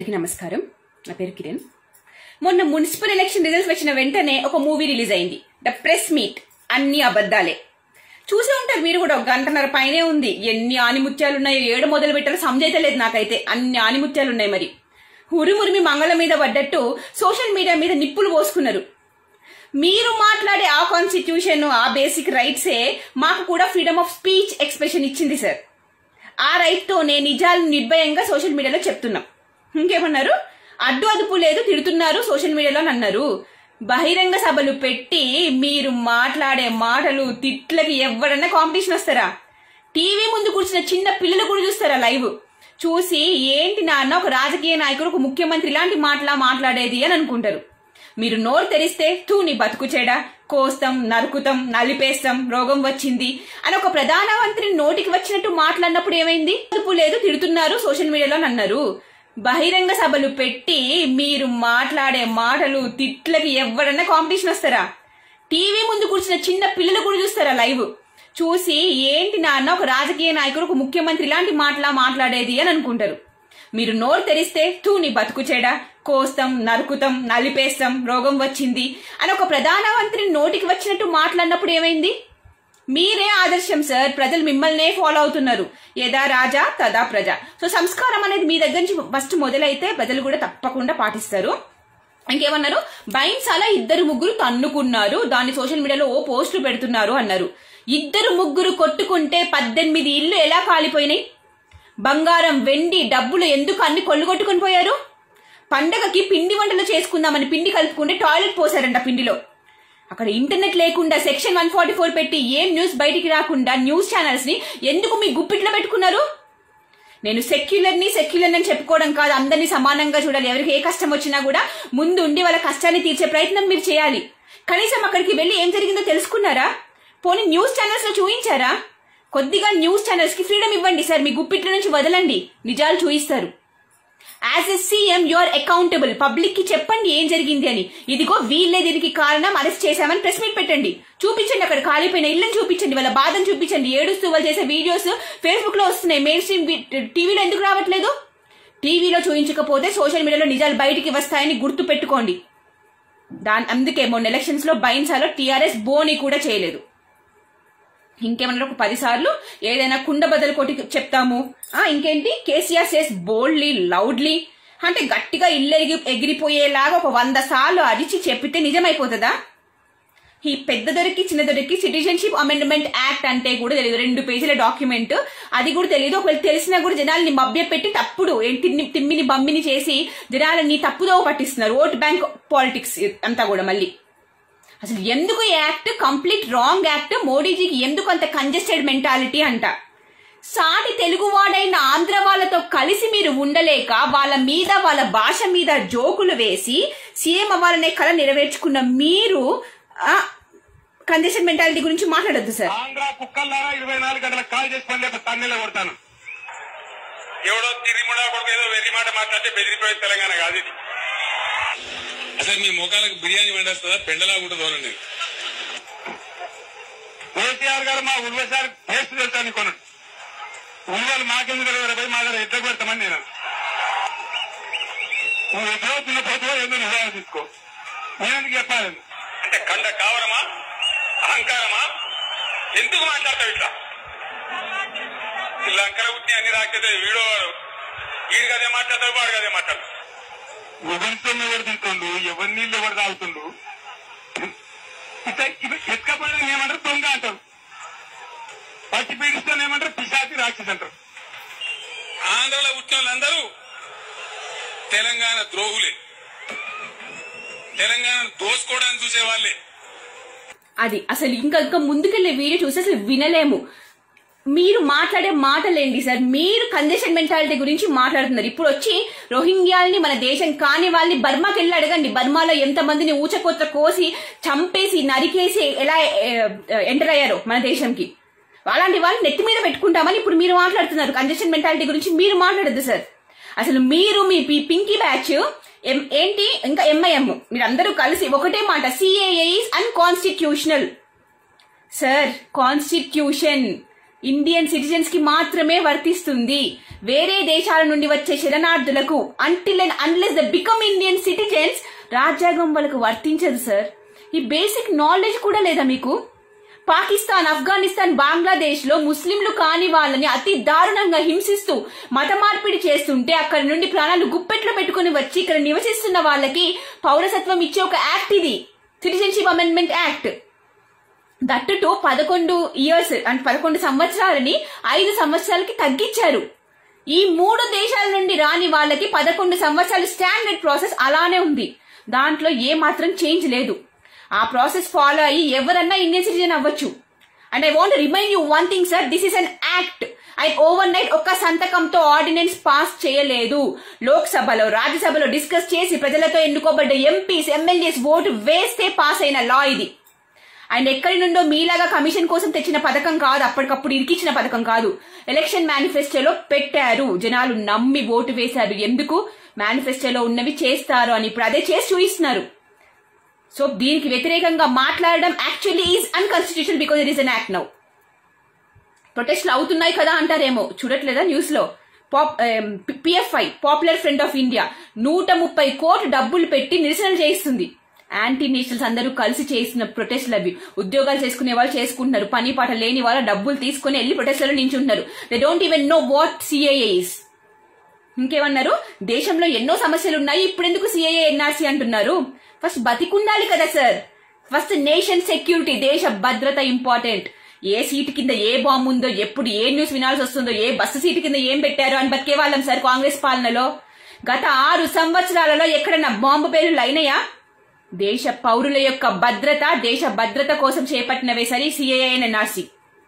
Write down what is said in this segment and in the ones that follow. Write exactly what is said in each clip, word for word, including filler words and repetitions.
నమస్కారం, నా పేరు కిరణ్. మొన్న మున్సిపల్ ఎలక్షన్ రిజల్ట్స్ వచ్చిన వెంటనే ఒక మూవీ రిలీజ్ అయింది, ద ప్రెస్ మీట్. అన్ని అబద్దాలే. చూసే ఉంటారు మీరు కూడా. ఒక గంటన్నర పైనే ఉంది. ఎన్ని ఆనిముత్యాలు ఉన్నాయో, ఏడు మొదలు పెట్టారో సమజైతలేదు నాకైతే. అన్ని ఆనిముత్యాలు ఉన్నాయి. మరి ఉరిమురిమి మంగళ మీద పడ్డట్టు సోషల్ మీడియా మీద నిప్పులు పోసుకున్నారు. మీరు మాట్లాడే ఆ కాన్స్టిట్యూషన్, ఆ బేసిక్ రైట్సే మాకు కూడా ఫ్రీడమ్ ఆఫ్ స్పీచ్, ఎక్స్ప్రెషన్ ఇచ్చింది సార్. ఆ రైట్ తోనే నిజాలు నిర్భయంగా సోషల్ మీడియాలో చెప్తున్నాం. ఇంకేమన్నారు? అడ్డు అదుపు లేదు, తిడుతున్నారు సోషల్ మీడియాలో అన్నారు. బహిరంగ సభలు పెట్టి మీరు మాట్లాడే మాటలు, తిట్లకి ఎవరన్నా కాంపిటీషన్ వస్తారా? టీవీ ముందు కూర్చున్న చిన్న పిల్లలు కూడా చూస్తారా లైవ్? చూసి ఏంటి నాన్న ఒక రాజకీయ నాయకుడు, ఒక ముఖ్యమంత్రి ఇలాంటి మాటలా మాట్లాడేది అని అనుకుంటారు. మీరు నోరు తెరిస్తే తూ నీ బతుకు చెడా, కోస్తాం, నరుకుతాం, నలిపేస్తాం, రోగం వచ్చింది అని ఒక ప్రధానమంత్రి నోటికి వచ్చినట్టు మాట్లాడినప్పుడు ఏమైంది? అదుపు లేదు, తిడుతున్నారు సోషల్ మీడియాలో అన్నారు. బహిరంగ సభలు పెట్టి మీరు మాట్లాడే మాటలు, తిట్లకి ఎవరన్నా కాంపిటీషన్ వస్తారా? టీవీ ముందు కూర్చున్న చిన్న పిల్లలు కూడా చూస్తారా లైవ్? చూసి ఏంటి నాన్న ఒక రాజకీయ నాయకుడు, ఒక ముఖ్యమంత్రి ఇలాంటి మాటలా మాట్లాడేది అని అనుకుంటారు. మీరు నోరు తెరిస్తే తూ నీ బతుకు చెడా, కోస్తాం, నరుకుతాం, నలిపేస్తాం, రోగం వచ్చింది అని ఒక ప్రధానమంత్రి నోటికి వచ్చినట్టు మాట్లాడినప్పుడు ఏమైంది? మీరే ఆదర్శం సార్. ప్రజలు మిమ్మల్నే ఫాలో అవుతున్నారు. యదా రాజా తదా ప్రజ. సో సంస్కారం అనేది మీ దగ్గర నుంచి ఫస్ట్ మొదలైతే ప్రజలు కూడా తప్పకుండా పాటిస్తారు. ఇంకేమన్నారు? బైన్సాల ఇద్దరు ముగ్గురు తన్నుకున్నారు, దాన్ని సోషల్ మీడియాలో ఓ పోస్టులు పెడుతున్నారు అన్నారు. ఇద్దరు ముగ్గురు కొట్టుకుంటే పద్దెనిమిది ఇల్లు ఎలా కాలిపోయినాయి? బంగారం, వెండి, డబ్బులు ఎందుకు అన్ని కొల్లుగొట్టుకుని పోయారు? పండగకి పిండి వంటలు చేసుకుందామని పిండి కలుపుకుంటే టాయిలెట్ పోసారంట పిండిలో. అక్కడ ఇంటర్నెట్ లేకుండా సెక్షన్ వన్ ఫార్టీ ఫోర్ పెట్టి ఏం న్యూస్ బయటికి రాకుండా న్యూస్ ఛానల్స్ ని ఎందుకు మీ గుప్పిట్లో పెట్టుకున్నారు? నేను సెక్యులర్ ని సెక్యులర్ అని చెప్పుకోవడం కాదు, అందరినీ సమానంగా చూడాలి. ఎవరికి ఏ కష్టం వచ్చినా కూడా ముందు ఉండి వాళ్ళ కష్టాన్ని తీర్చే ప్రయత్నం మీరు చేయాలి. కనీసం అక్కడికి వెళ్లి ఏం జరిగిందో తెలుసుకున్నారా? పోనీ న్యూస్ ఛానల్స్ లో చూయించారా? కొద్దిగా న్యూస్ ఛానల్స్ కి ఫ్రీడమ్ ఇవ్వండి సార్. మీ గుప్పిట్ల నుంచి వదలండి, నిజాలు చూయిస్తారు. As a CM you are accountable. Public కి చెప్పండి ఏం జరిగింది అని. ఇదిగో వీళ్ళే దీనికి కారణం, అరెస్ట్ చేశామని ప్రెస్ మీట్ పెట్టండి. చూపించండి, అక్కడ కాలిపోయిన ఇళ్ళని చూపించండి, వాళ్ళ బాధను చూపించండి. ఏడుస్తూ వాళ్ళు చేసే వీడియోస్ ఫేస్బుక్ లో వస్తున్నాయి. మెయిన్ స్ట్రీమ్ టీవీలో ఎందుకు రావట్లేదు? టీవీలో చూయించకపోతే సోషల్ మీడియాలో నిజాలు బయటికి వస్తాయని గుర్తు పెట్టుకోండి. దాని అందుకే మొన్న ఎలక్షన్స్ లో బైన్సాలో టీఆర్ఎస్ బోని కూడా చేయలేదు. ఇంకేమన్నా ఒక పది సార్లు ఏదైనా కుండ బద్దలు కొట్టి చెప్తాము. ఆ ఇంకేంటి? కేసీఆర్ సేస్ బోల్డ్లీ లౌడ్లీ అంటే గట్టిగా ఇల్లు ఎగిరి ఎగిరిపోయేలాగా ఒక వంద సార్లు అరిచి చెప్పితే నిజమైపోతుందా? ఈ పెద్ద దొరికి చిన్న దొరికి సిటిజన్షిప్ అమెండ్మెంట్ యాక్ట్ అంటే కూడా తెలియదు. రెండు పేజీల డాక్యుమెంట్, అది కూడా తెలియదు. ఒకవేళ తెలిసినా కూడా జనాల్ని మభ్య పెట్టి తప్పుడు తిమ్మి తిమ్మిని బమ్మిని చేసి జనాలని తప్పుదోవ పట్టిస్తున్నారు. ఓట్ బ్యాంక్ పాలిటిక్స్ అంతా కూడా. మళ్ళీ అసలు ఎందుకు ఈ యాక్ట్? Complete wrong act. మోడీజీకి ఎందుకు అంత కంజెస్టెడ్ మెంటాలిటీ అంట. సాటి తెలుగువాడైన ఆంధ్ర వాళ్ళతో కలిసి మీరు ఉండలేక వాళ్ళ మీద, వాళ్ళ భాష మీద జోకులు వేసి సీఎం అవ్వాలనే కళ నెరవేర్చుకున్న మీరు కంజెస్టెడ్ మెంటాలిటీ గురించి మాట్లాడొద్దు సార్. ఆంధ్ర కుక్కల్లారా ఇరవై నాలుగు గంటల కాల్ చేసి పని లేక తన్నెల కొడతాను. ఎవడో తిరిముడా కొడుకు ఏదో వెర్రి మాట మాట్లాడితే బెదిరిపోయే తెలంగాణ కాదు ఇది. అసలు మీ ముఖాలకు బిర్యానీ వండేస్తుందా? పెండలా ఉంటుందోనండి. కేసీఆర్ గారు మా ఉల్వసారి టేస్ట్ తెలుసాను కొను. ఉల్వలు మాకెందుకు పోయి మా దగ్గర ఎట్లా పెడతామని నేను. నువ్వు ఎప్పుడో చిన్న పోతువో ఏదో నిర్ణయం తీసుకో. నేనెందుకు చెప్పాలి? అంటే కండ కావరమా, అహంకారమా? ఎందుకు మాట్లాడతావు ఇట్లా? లంకర ఉత్తి అన్ని రాకపోతే వీడో వీడి కదే మాట్లాడతాడు, వాడు కదే మాట్లాడతాడు. ఎవరితో ఎవరు తింటుండు, ఎవరి నీళ్ళు ఎవరు తాగుతుండు. ఎత్తుకపోయినా ఏమంటారు? దొంగ అంటారు. పచ్చి పీడిస్తే ఏమంటారు? పిశాచి రాక్షసి అంటారు. ఆంధ్రలో పుట్టిన వాళ్ళందరూ తెలంగాణ ద్రోహులే, తెలంగాణను దోసుకోవడానికి చూసే వాళ్ళే. అది అసలు ఇంకా ఇంకా ముందుకెళ్లే వీడియో చూసి అసలు వినలేము. మీరు మాట్లాడే మాటలేండి సార్? మీరు కంజెషన్ మెంటాలిటీ గురించి మాట్లాడుతున్నారు. ఇప్పుడు వచ్చి రోహింగ్యాల్ని, మన దేశం కాని వాళ్ళని బర్మాకి వెళ్ళి అడగండి. బర్మాలో ఎంత మందిని ఊచకొత్త కోసి చంపేసి నరికేసి ఎలా ఎంటర్ అయ్యారో మన దేశంకి. అలాంటి వాళ్ళు నెత్తి మీద పెట్టుకుంటామని ఇప్పుడు మీరు మాట్లాడుతున్నారు. కంజెషన్ మెంటాలిటీ గురించి మీరు మాట్లాడద్దు సార్. అసలు మీరు మీ పింకీ బ్యాచ్ ఏంటి, ఇంకా ఎంఐఎం మీరందరూ కలిసి ఒకటే మాట, CAA is unconstitutional. Sir, constitution Indian citizens కి మాత్రమే వర్తిస్తుంది. వేరే దేశాల నుండి వచ్చే శరణార్థులకు until and unless the become Indian citizens రాజ్యాంగం వాళ్ళకు వర్తించదు సార్. ఈ బేసిక్ నాలెడ్జ్ కూడా లేదా మీకు? పాకిస్తాన్, ఆఫ్ఘనిస్తాన్, బంగ్లాదేశ్ లో ముస్లింలు కాని వాళ్ళని అతి దారుణంగా హింసిస్తూ మత మార్పిడి చేస్తుంటే అక్కడి నుండి ప్రాణాలు గుప్పెట్లో పెట్టుకుని వచ్చి ఇక్కడ నివసిస్తున్న వాళ్ళకి పౌరసత్వం ఇచ్చే ఒక యాక్ట్ ఇది, citizenship amendment act. That to పదకొండు ఇయర్స్ అంటే పదకొండు సంవత్సరాలని ఐదు సంవత్సరాలకి తగ్గించారు. ఈ మూడు దేశాల నుండి రాని వాళ్ళకి పదకొండు సంవత్సరాలు స్టాండర్డ్ ప్రాసెస్ అలానే ఉంది. దాంట్లో ఏ మాత్రం చేంజ్ లేదు. ఆ ప్రాసెస్ ఫాలో అయ్యి ఎవరన్నా ఇండియన్ సిటిజన్ అవ్వచ్చు. And I want remind you one thing sir, this is an act. And overnight ఒక్క సంతకంతో ఆర్డినెన్స్ పాస్ చేయలేదు. లోక్సభలో, రాజ్యసభలో డిస్కస్ చేసి ప్రజలతో ఎన్నుకోబడ్డ ఎంపీస్, ఎమ్మెల్యేస్ ఓటు వేస్తే పాస్ అయిన లా ఇది. అండ్ ఎక్కడి నుండో మీలాగా కమిషన్ కోసం తెచ్చిన పథకం కాదు, అప్పటికప్పుడు ఇరికిచ్చిన పథకం కాదు. ఎలక్షన్ మేనిఫెస్టోలో పెట్టారు, జనాలు నమ్మి ఓటు వేశారు. ఎందుకు? మేనిఫెస్టోలో ఉన్నవి చేస్తారు అని. ఇప్పుడు అదే చేసి చూపిస్తున్నారు. సో దీనికి వ్యతిరేకంగా మాట్లాడడం actually is unconstitutional because it is an act now. ప్రొటెస్ట్లు అవుతున్నాయి కదా అంటారేమో, చూడట్లేదా న్యూస్ లో? Pop PFI, Popular Front of India, నూట ముప్పై కోట్లు డబ్బులు పెట్టి నిరసనలు చేయిస్తుంది. యాంటీ నేషనల్స్ అందరూ కలిసి చేసిన ప్రొటెస్ట్లు అవి. ఉద్యోగాలు చేసుకునే వాళ్ళు చేసుకుంటున్నారు, పని పాట లేని వాళ్ళు డబ్బులు తీసుకుని వెళ్లి ప్రొటెస్ట్లలో నించుంటున్నారు. They don't even know what CAA is. ఇంకేమన్నారు? దేశంలో ఎన్నో సమస్యలు ఉన్నాయి, ఇప్పుడు ఎందుకు సిఏఏ ఎన్ఆర్సీ అంటున్నారు? ఫస్ట్ బతికుండాలి కదా సార్. ఫస్ట్ నేషన్ సెక్యూరిటీ, దేశ భద్రత ఇంపార్టెంట్. ఏ సీటు కింద ఏ బాంబు ఉందో, ఎప్పుడు ఏ న్యూస్ వినాల్సి వస్తుందో, ఏ బస్సు సీటు కింద ఏం పెట్టారో అని బతికే వాళ్ళం సార్ కాంగ్రెస్ పాలనలో. గత ఆరు సంవత్సరాలలో ఎక్కడన్నా బాంబు పేర్లు అయినాయా? దేశ పౌరుల యొక్క భద్రత, దేశ భద్రత కోసం చేపట్టినవే సరి సిఏఏ ఎన్ఆర్సీ.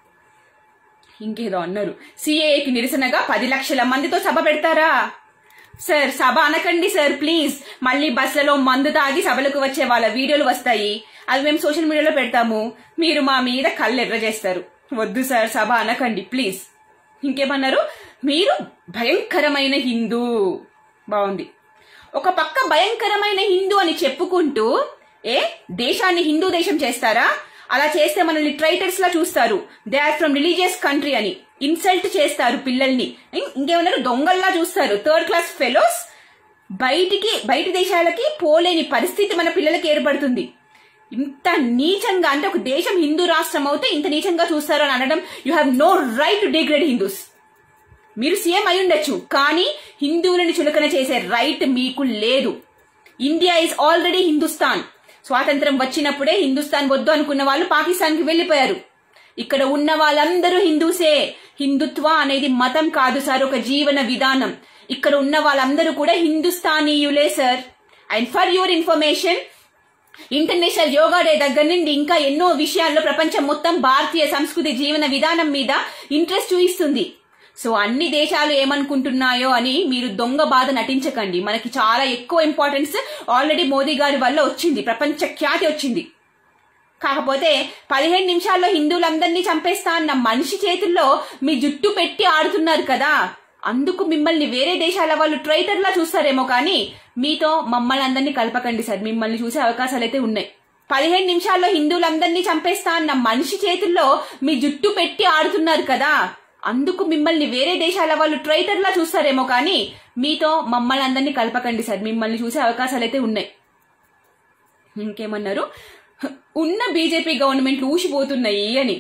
ఇంకేదో అన్నారు, సిఏఏకి నిరసనగా పది లక్షల మందితో సభ పెడతారా? సార్ సభ అనకండి సార్ ప్లీజ్. మళ్ళీ బస్సులలో మందు తాగి సభలకు వచ్చే వాళ్ళ వీడియోలు వస్తాయి, అవి మేము సోషల్ మీడియాలో పెడతాము, మీరు మా మీద కళ్ళు ఎర్ర చేస్తారు. వద్దు సార్, సభ అనకండి ప్లీజ్. ఇంకేమన్నారు? మీరు భయంకరమైన హిందూ. బాగుంది. ఒక పక్క భయంకరమైన హిందూ అని చెప్పుకుంటూ ఏ దేశాన్ని హిందూ దేశం చేస్తారా? అలా చేస్తే మనల్ని ట్రైటర్స్ లా చూస్తారు. They are from religious country అని ఇన్సల్ట్ చేస్తారు పిల్లల్ని. ఇంకేమన్నారు? దొంగల్లా చూస్తారు. Third class fellows. బయటికి బయట దేశాలకి పోలేని పరిస్థితి మన పిల్లలకి ఏర్పడుతుంది. ఇంత నీచంగా, అంటే ఒక దేశం హిందూ రాష్ట్రం అవుతే ఇంత నీచంగా చూస్తారు అని అనడం, you have no right to degrade Hindus. మీరు సీఎం అయి ఉండొచ్చు, కానీ హిందువులని చులకన చేసే రైట్ మీకు లేదు. India is already Hindustan. స్వాతంత్రం వచ్చినప్పుడే హిందుస్థాన్ వద్దు అనుకున్న వాళ్ళు పాకిస్తాన్ కి వెళ్లిపోయారు. ఇక్కడ ఉన్న వాళ్ళందరూ హిందూసే. హిందుత్వ అనేది మతం కాదు సార్, ఒక జీవన విధానం. ఇక్కడ ఉన్న వాళ్ళందరూ కూడా హిందుస్థానీయులే sir. And for your information, international yoga day దగ్గర నుండి ఇంకా ఎన్నో విషయాల్లో ప్రపంచం మొత్తం భారతీయ సంస్కృతి జీవన విధానం మీద ఇంట్రెస్ట్ చూపిస్తుంది. సో అన్ని దేశాలు ఏమనుకుంటున్నాయో అని మీరు దొంగ బాధ నటించకండి. మనకి చాలా ఎక్కువ ఇంపార్టెన్స్ ఆల్రెడీ మోదీ గారి వల్ల వచ్చింది, ప్రపంచ ఖ్యాతి వచ్చింది. కాకపోతే పదిహేను నిమిషాల్లో హిందువులందరినీ చంపేస్తా అన్న మనిషి చేతుల్లో మీ జుట్టు పెట్టి ఆడుతున్నారు కదా, అందుకు మిమ్మల్ని వేరే దేశాల వాళ్ళు ట్రైటర్లా చూస్తారేమో, కానీ మీతో మమ్మల్ని అందరినీ కలపకండి సార్. మిమ్మల్ని చూసే అవకాశాలు అయితే ఉన్నాయి. పదిహేను నిమిషాల్లో హిందువులందరినీ చంపేస్తా అన్న మనిషి చేతుల్లో మీ జుట్టు పెట్టి ఆడుతున్నారు కదా, అందుకు మిమ్మల్ని వేరే దేశాల వాళ్ళు ట్రైటర్లా చూస్తారేమో, కానీ మీతో మమ్మల్ని అందరినీ కలపకండి సార్. మిమ్మల్ని చూసే అవకాశాలు అయితే ఉన్నాయి. ఇంకేమన్నారు? ఉన్న బీజేపీ గవర్నమెంట్ ఊసిపోతున్నాయి అని.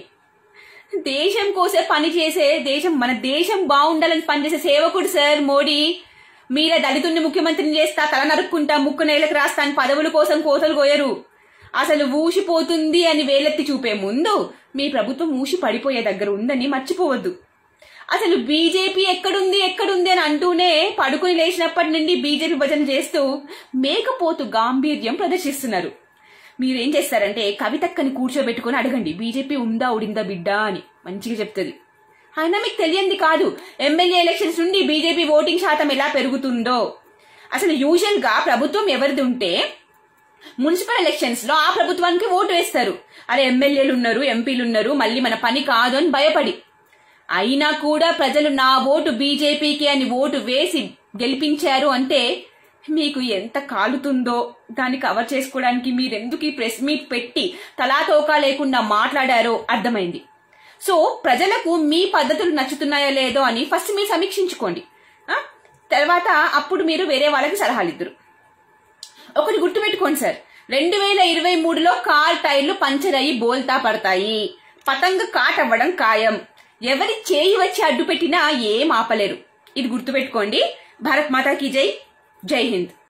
దేశం కోసం పనిచేసే, దేశం మన దేశం బాగుండాలని పనిచేసే సేవకుడు సార్ మోడీ. మీరే దళితుడిని ముఖ్యమంత్రిని చేస్తా, తల నరుక్కుంటా, ముక్కు నేలకు రాస్తా అని పదవుల కోసం కోతలు కోయరు. అసలు ఊసిపోతుంది అని వేలెత్తి చూపే ముందు మీ ప్రభుత్వం ఊసి పడిపోయే దగ్గర ఉందని మర్చిపోవద్దు. అసలు బీజేపీ ఎక్కడుంది ఎక్కడుంది అని అంటూనే పడుకుని లేచినప్పటి నుండి బీజేపీ భజన చేస్తూ మేకపోతు గాంభీర్యం ప్రదర్శిస్తున్నారు. మీరేం చేస్తారంటే కవితక్కని కూర్చోబెట్టుకుని అడగండి, బీజేపీ ఉందా ఉడిందా బిడ్డ అని, మంచిగా చెప్తుంది. అయినా మీకు తెలియంది కాదు, ఎమ్మెల్యే ఎలక్షన్స్ నుండి బీజేపీ ఓటింగ్ శాతం ఎలా పెరుగుతుందో. అసలు యూజువల్ గా ప్రభుత్వం ఎవరిది ఉంటే మున్సిపల్ ఎలక్షన్స్ లో ఆ ప్రభుత్వానికి ఓటు వేస్తారు. అరే ఎమ్మెల్యేలు ఉన్నారు, ఎంపీలు ఉన్నారు, మళ్ళీ మన పని కాదు అని భయపడి. అయినా కూడా ప్రజలు నా ఓటు బీజేపీకి అని ఓటు వేసి గెలిపించారు అంటే మీకు ఎంత కాలుతుందో దాన్ని కవర్ చేసుకోవడానికి మీరెందుకు ఈ ప్రెస్ మీట్ పెట్టి తలాతోకా లేకుండా మాట్లాడారో అర్థమైంది. సో ప్రజలకు మీ పద్ధతులు నచ్చుతున్నాయో లేదో అని ఫస్ట్ మీరు సమీక్షించుకోండి. తర్వాత అప్పుడు మీరు వేరే వాళ్ళకి సలహాలు ఇద్దరు. ఒకటి గుర్తుపెట్టుకోండి సార్, రెండు వేల ఇరవై మూడులో కార్ టైర్లు పంచర్ అయ్యి బోల్తా పడతాయి. పతంగ కాట్ అవ్వడం ఖాయం. ఎవరి చేయి వచ్చి అడ్డు పెట్టినా ఏం ఆపలేరు. ఇది గుర్తుపెట్టుకోండి. భారత్ మాతా కీ జై. జై హింద్.